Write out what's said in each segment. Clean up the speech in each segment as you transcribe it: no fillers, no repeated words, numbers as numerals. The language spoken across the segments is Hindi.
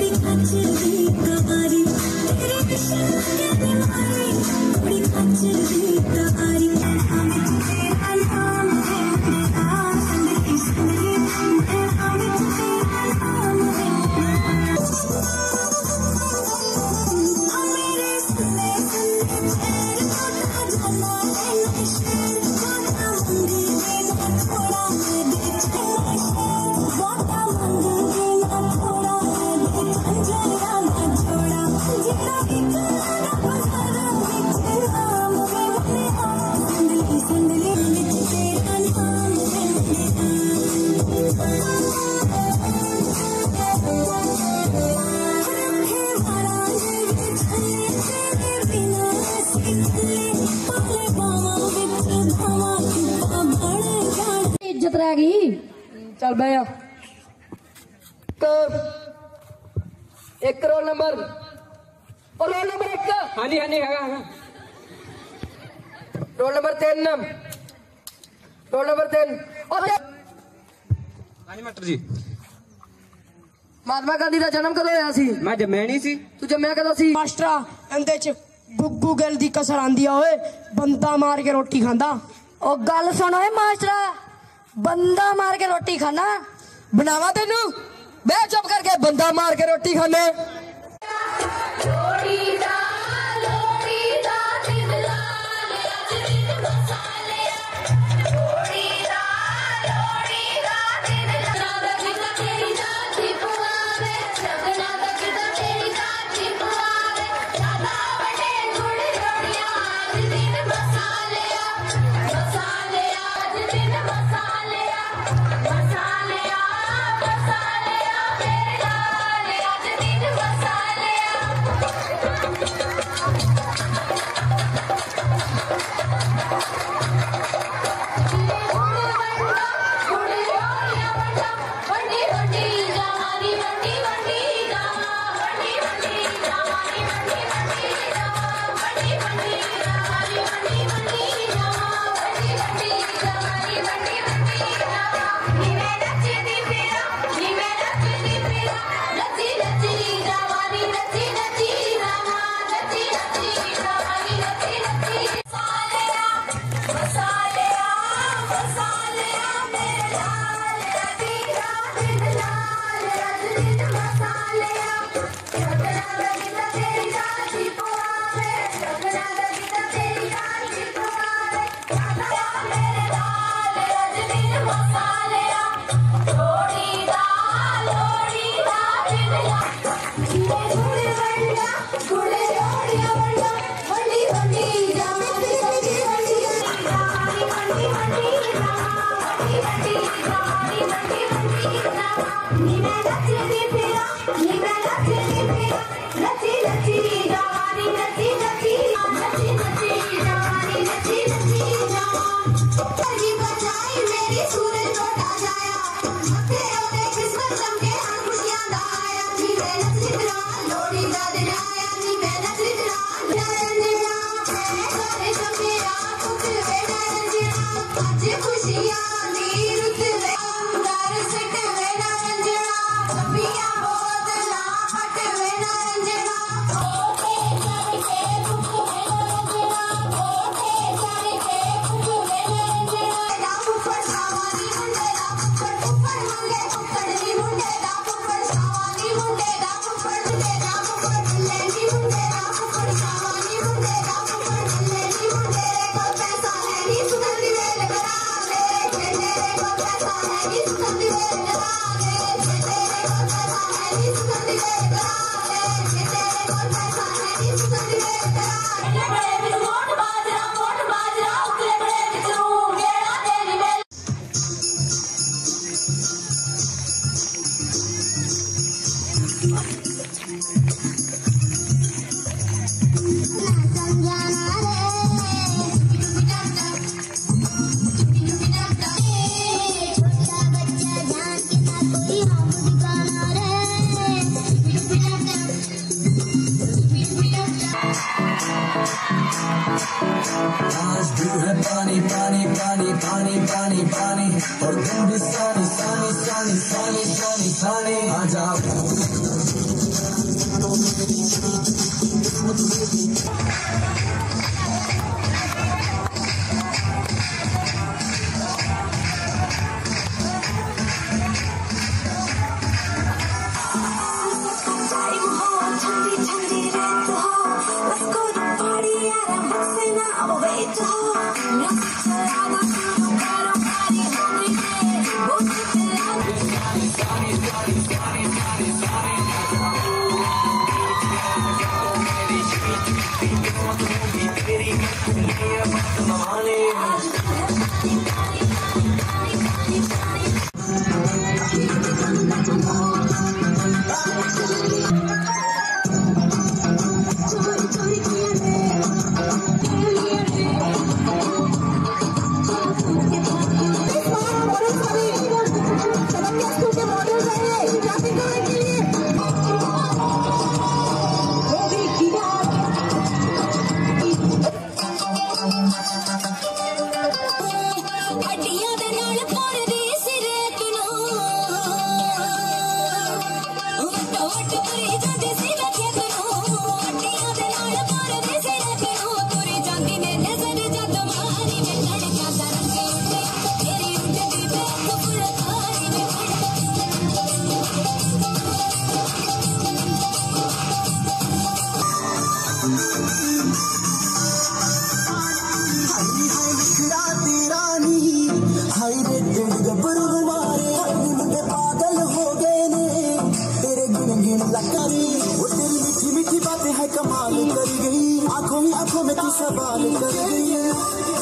इज्जत रह गई। चल भैया तो एक रोल नंबर और रोल नंबर एक का हाँ जी रोल नंबर 3 रोल नंबर 3 हाँ जी मास्टर जी। महात्मा गांधी का जन्म कदों होया सी? मैं जम्मैया नहीं सी। तू जम्मैया कदों सी? मास्टरा इंदे च गुग्गू गिल दी कसर आंदी होए बंदा मार के रोटी खांदा। ओ गल सुनो मास्टरा, बंदा मार के रोटी खाना बनावा तेनू बे चुप करके बंदा मार के रोटी खाने। पानी पानी पानी पानी पानी पानी और तुम भी सानी सानी सानी सानी सानी सानी आ जाओ आंखों में तू सवाल कर गई है,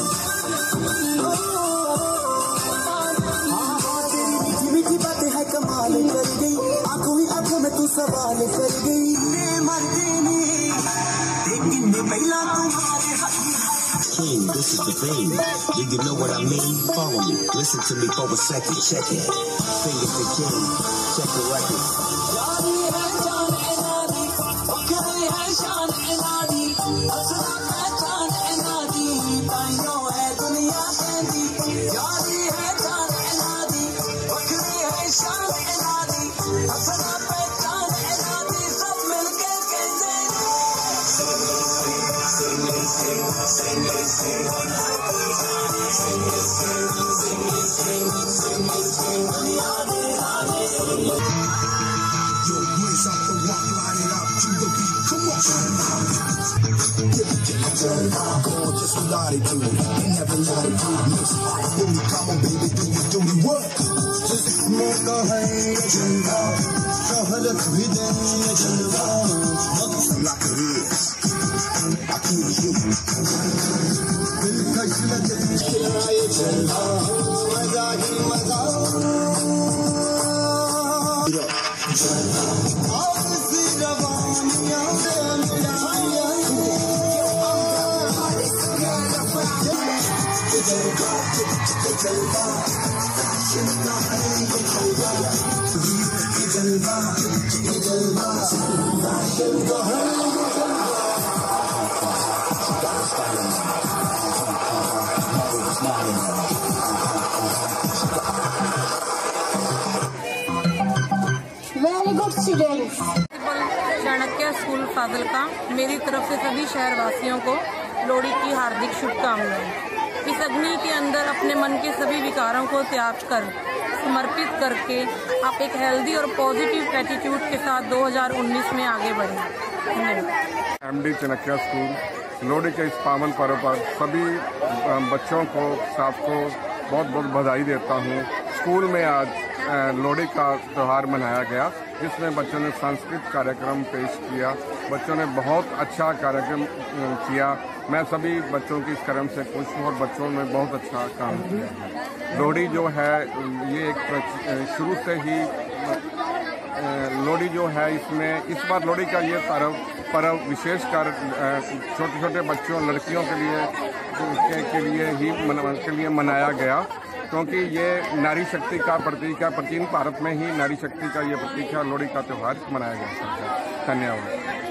तेरी मीठी मीठी बातें है कमाल कर गई, आंखों में तू सवाल कर गई। मरते ने लेकिन पहला तुम्हारे King, this is the thing. Do you know what I mean? Follow me. Listen to me for a second. Check it. Finger to king. Check the record. Just lie to you, ain't never lie to you. Baby, come on, baby, do you do me work? Just make a hey, agenda. Shahadat bidin agenda. Not like it is. I can't hear you. Dil kaisla jadid chalaye agenda. Maza hi maza. Aapsi rawaniyan de very good students. Chanakya school Fazilka मेरी तरफ से सभी शहरवासियों को लोहड़ी की हार्दिक शुभकामनाएं। इस अग्नि के अंदर अपने मन के सभी विकारों को त्याग कर समर्पित करके आप एक हेल्दी और पॉजिटिव एटीट्यूड के साथ 2019 में आगे बढ़ें। धन्यवाद। एमडी चाणक्य स्कूल लोहड़ी के इस पावन पर्व पर सभी बच्चों को स्टाफ को बहुत बहुत बधाई देता हूँ। स्कूल में आज लोहड़ी का त्यौहार मनाया गया, जिसमें बच्चों ने सांस्कृतिक कार्यक्रम पेश किया। बच्चों ने बहुत अच्छा कार्यक्रम किया। मैं सभी बच्चों की इस कार्यक्रम से खुश हूँ और बच्चों ने बहुत अच्छा काम किया है। लोहड़ी जो है ये एक शुरू से ही लोहड़ी जो है इसमें इस बार लोहड़ी का ये पर्व विशेषकर छोटे छोटे बच्चों लड़कियों के लिए मनाया गया, क्योंकि ये नारी शक्ति का प्रतीक है। प्राचीन भारत में ही नारी शक्ति का ये प्रतीक है। लोहड़ी का त्यौहार मनाया गया। धन्यवाद।